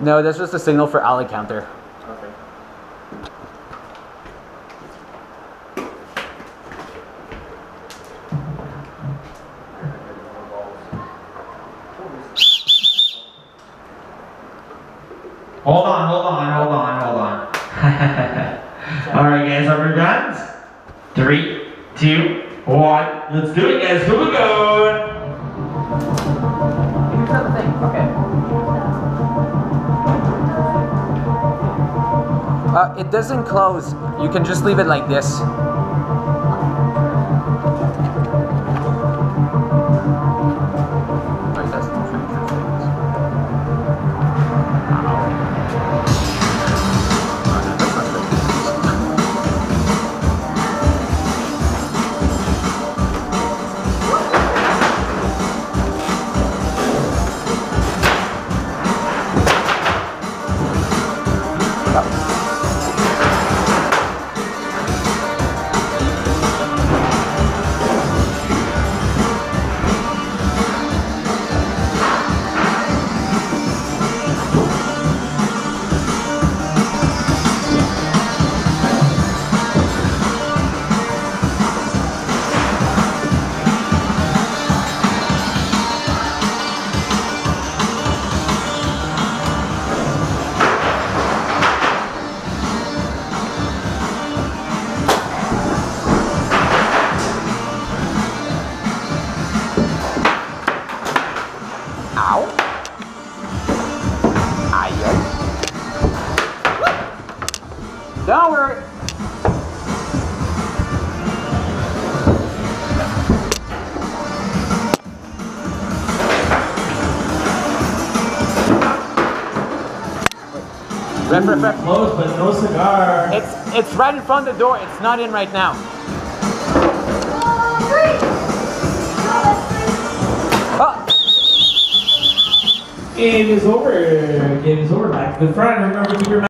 No, that's just a signal for alley counter. Okay. Hold on. Alright guys, are we done? 3, 2, 1. Let's do it guys, here we go! Here's another thing. Okay. It doesn't close. You can just leave it like this. Ow. Aye. Don't worry. Ref. Close, but no cigar. It's right in front of the door. It's not in right now. Oh. Game is over. Like the front. Remember to keep your